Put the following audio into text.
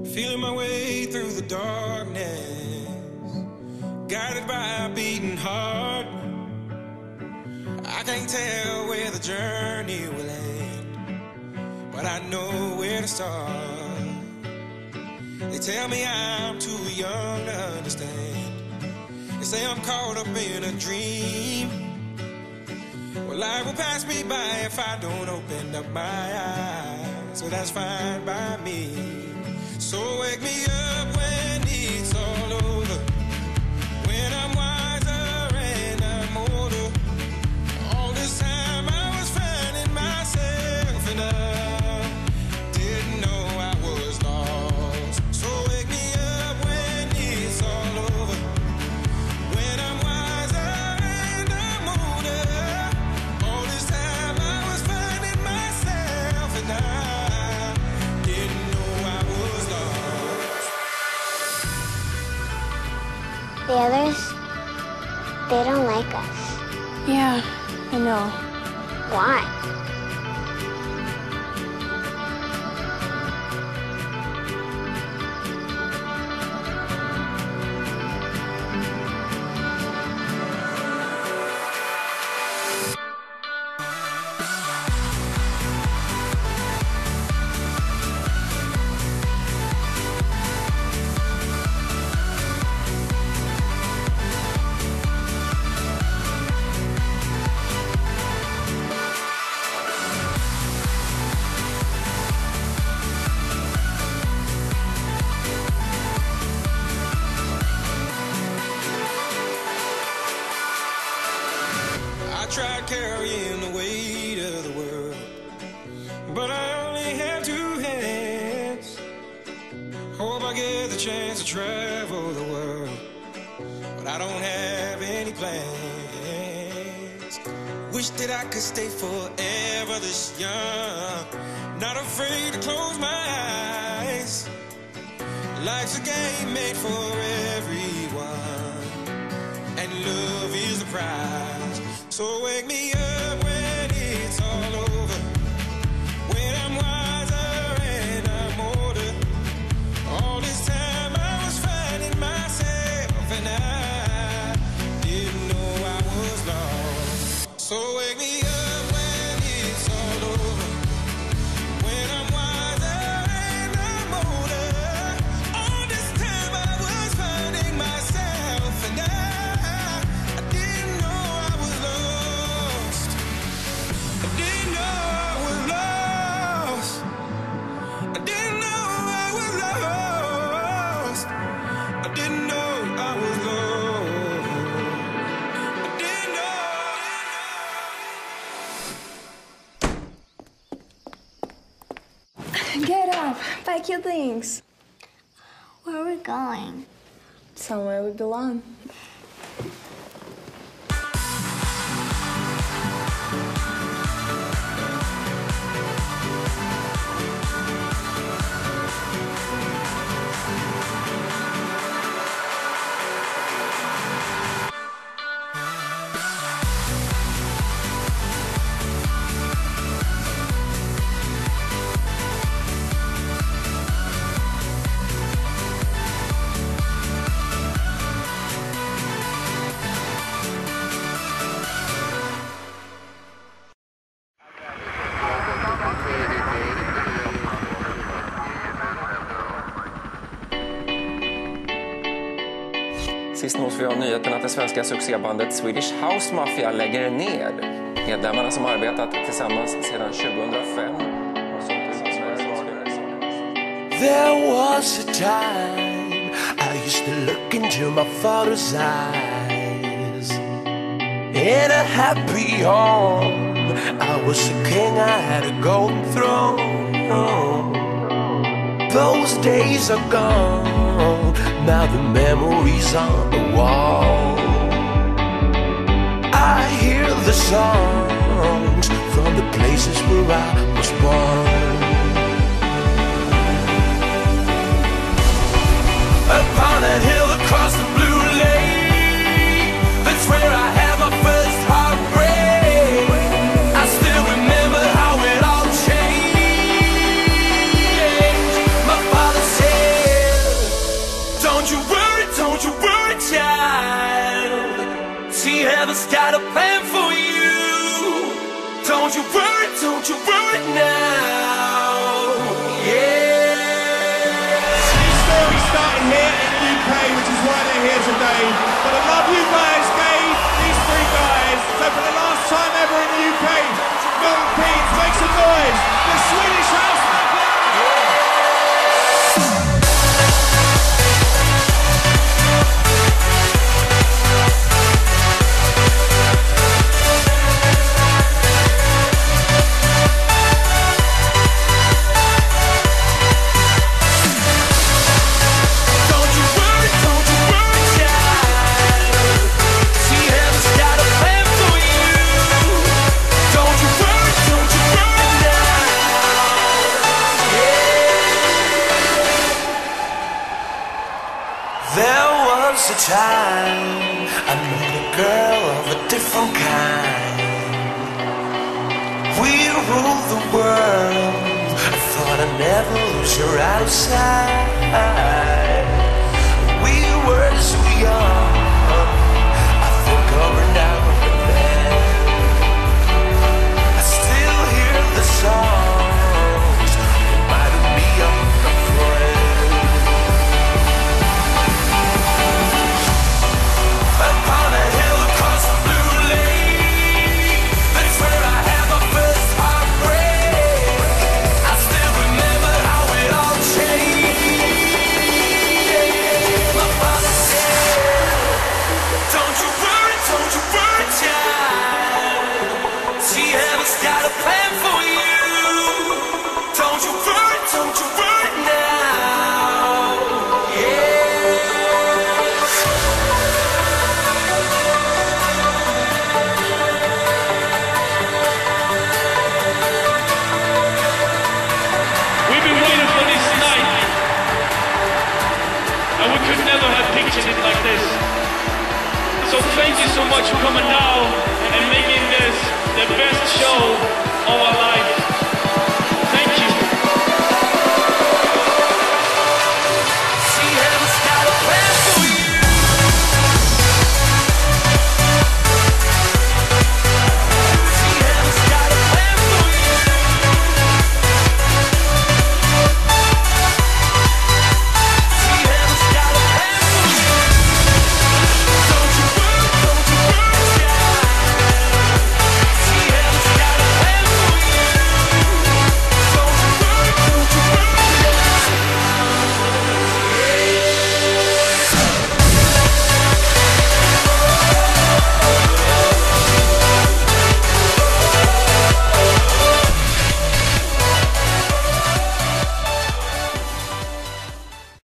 Feeling my way through the darkness, guided by a beating heart. I can't tell where the journey will end, but I know where to start. They tell me I'm too young to understand. They say I'm caught up in a dream. Well, life will pass me by if I don't open up my eyes. So that's fine by me. So wake me up when it's all over, when I'm wiser and I'm older. All this time I was finding myself and I didn't know I was lost. So wake me up when it's all over, when I'm wiser and I'm older. All this time I was finding myself and I didn't know I was lost. The others, they don't like us. Yeah, I know. Why? I tried carrying the weight of the world, but I only have two hands. Hope I get the chance to travel the world, but I don't have any plans. Wish that I could stay forever this young, not afraid to close my eyes. Life's a game made for everyone, and love is the prize. So wake me up when it's all over, when I'm wiser and I'm older. All this time I was finding myself and I didn't know I was lost. So wake me up when it's all over, when I'm wiser and I'm older. All this time I was finding myself and I didn't know I was lost. I didn't know I was lost. I didn't know I was lost. I didn't know I was lost. I didn't know. Get up, pack your things. Where are we going? Somewhere we belong. Sist nås vi av nyheten att det svenska succébandet Swedish House Mafia lägger ner. Medlemmarna som arbetat tillsammans sedan 2005. There was a time I used to look into my father's eyes. In a happy home, I was a king, I had a golden throne. Those days are gone, now the memories on the wall. I hear the songs from the places where I was born. Upon that hill across the blue lake, that's where I had my first heartbreak. I still remember how it all changed. My father said heaven's got a plan for you. Don't you worry now. Yeah. New story starting here in the UK, which is why they're here today. But the love you guys gave these three guys. So for the last time ever in the UK, Milton Keynes, make some noise. The Swedish House Mafia. There was a time I met a girl of a different kind. We ruled the world. I thought I'd never lose her out of sight. We were so young. I think of her now and then. I still hear the songs reminding me of a friend. Upon a hill across the blue lake, that's where I had my first heartbreak. I still remember how it all changed. My father said, don't you worry, child. See, heaven's got a plan for you. Don't you worry now. Yeah. We've been waiting for this night, and we could never have pictured it like this. So thank you so much for coming now.